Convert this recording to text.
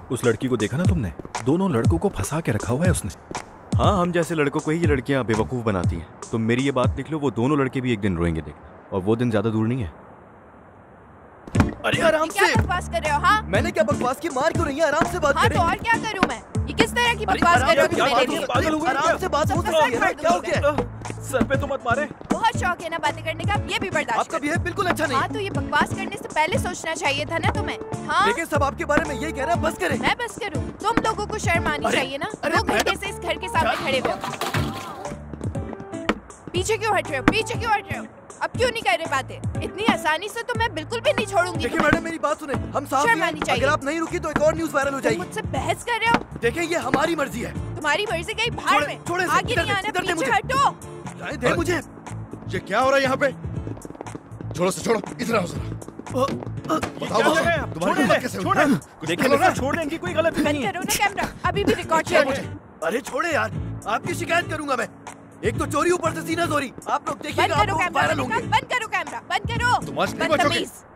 उस लड़की को देखा ना तुमने? दोनों लड़कों को फंसा के रखा हुआ है उसने। हाँ, हम जैसे लड़कों को ही ये लड़कियां बेवकूफ बनाती हैं। तुम मेरी ये बात लिख लो, वो दोनों लड़के भी एक दिन रोएंगे देख, और वो दिन ज्यादा दूर नहीं है। अरे आराम से। क्या बकवास कर रहे हो? हाँ, मैंने क्या बकवास की? मार क्यों रही है? आराम से बात हाँ, करें। तो और क्या करूं मैं? ये किस तरह की बकवास कर रहे हो तुम मेरे लिए? आराम से बात हो सकती है ना? क्या हो गया? सर पे तो मत मारे। बहुत शौक है ना बातें करने का, ये भी बर्दाश्त आपका कर। बिहेव बिल्कुल अच्छा नहीं। हाँ, तो ये बकवास करने से पहले सोचना चाहिए था ना तुम्हें। हाँ, लेकिन सब आपके बारे में यही कह रहा है, बस करें। मैं बस करूं? तुम लोगों को शर्म आनी चाहिए ना। 2 घंटे से इस घर के सामने खड़े हो। पीछे क्यों हट रहे हो? पीछे क्यों हट रहे हो? अब क्यों नहीं कर रहे बातें? इतनी आसानी से तो मैं बिल्कुल भी नहीं छोड़ूंगी। देखिए मैडम, मेरी बात सुने, हम साफ शर्म हैं। आनी चाहिए। अगर आप नहीं रुकी तो एक और न्यूज़ वायरल हो जाएगी। मुझसे बहस कर रहे हो? देखिए ये हमारी मर्जी है। तुम्हारी मर्जी कहीं बाहर में। छोड़े, आगे नहीं आना, इधर दे पीछे मुझे। हटो। दे मुझे। ये क्या हो रहा है यहाँ पे? छोड़ो से छोड़ो, इधर आओ जरा। बताओ तुम्हारी हिम्मत कैसे हुई? देखिए छोड़ने की कोई गलती नहीं बंद है। करो ना कैमरा, अभी भी रिकॉर्ड कर रहे हो। अरे छोड़े यार, आपकी शिकायत करूंगा मैं। एक तो चोरी, ऊपर से सीना चोरी। आप लोग बंद देखिएगा, आप करो लोग कैमरा, वायरल होंगे। बंद करो कैमरा, बंद करो। तुम आज नहीं बचोगे। बदतमीज।